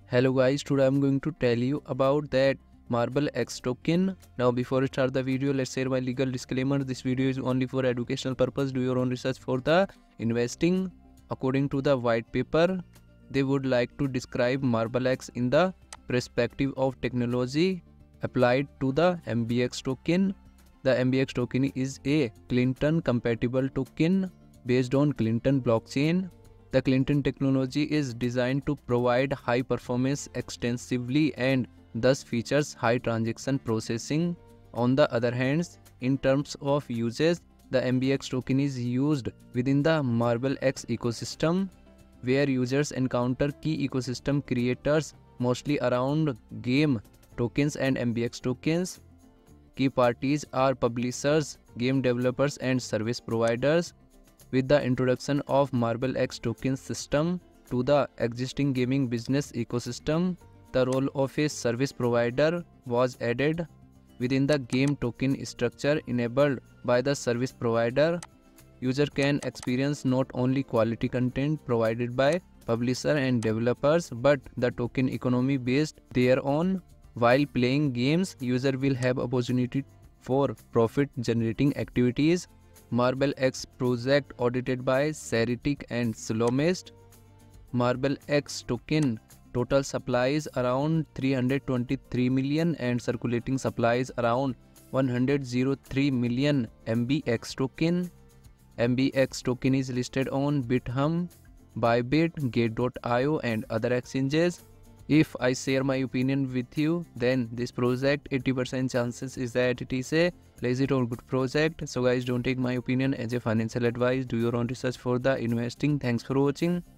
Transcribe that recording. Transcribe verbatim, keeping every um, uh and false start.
Hello guys, today I'm going to tell you about that Marble X token. Now before I start the video, let's share my legal disclaimer. This video is only for educational purpose. Do your own research for the investing. According to the white paper, they would like to describe Marble X in the perspective of technology applied to the M B X token. The M B X token is a Clinton compatible token based on Clinton blockchain. The Clinton technology is designed to provide high performance extensively and thus features high transaction processing. On the other hand, in terms of usage, the M B X token is used within the Marble X ecosystem, where users encounter key ecosystem creators mostly around game tokens and M B X tokens. Key parties are publishers, game developers, and service providers. With the introduction of Marble X token system to the existing gaming business ecosystem, the role of a service provider was added within the game token structure enabled by the service provider. User can experience not only quality content provided by publisher and developers, but the token economy based thereon. While playing games, user will have opportunity for profit generating activities. Marble X project audited by Ceritic and Slowmist. Marble X token total supplies around three hundred twenty-three million and circulating supplies around one hundred three million M B X token. M B X token is listed on Bithumb, Bybit, Gate dot i o and other exchanges. If I share my opinion with you, then this project eighty percent chances is that it is a legit or good project. So guys, don't take my opinion as a financial advice. Do your own research for the investing. Thanks for watching.